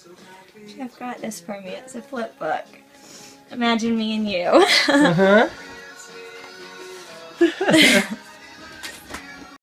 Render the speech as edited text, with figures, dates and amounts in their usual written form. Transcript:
Jeff got this for me. It's a flip book. Imagine me and you. Uh-huh.